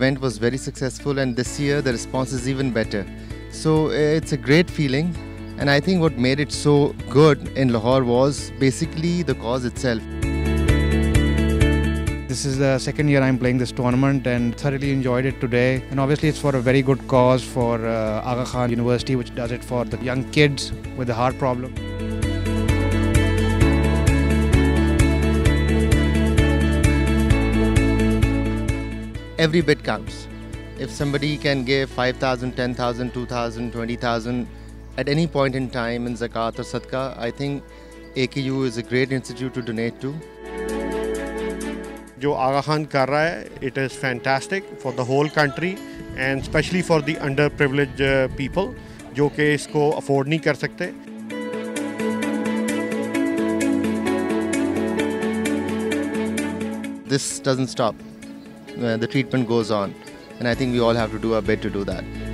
event was very successful, and this year the response is even better. So it's a great feeling, and I think what made it so good in Lahore was basically the cause itself. This is the second year I'm playing this tournament and thoroughly enjoyed it today. And obviously it's for a very good cause for Aga Khan University, which does it for the young kids with the heart problem. Every bit counts. If somebody can give 5,000, 10,000, 2,000, 20,000 at any point in time in zakat or sadaqah, I think AKU is a great institute to donate to. जो आगा खान कर रहा है, it is fantastic for the whole country and especially for the underprivileged people जो कि इसको afford नहीं कर सकते. This doesn't stop. The treatment goes on, and I think we all have to do our bit to do that.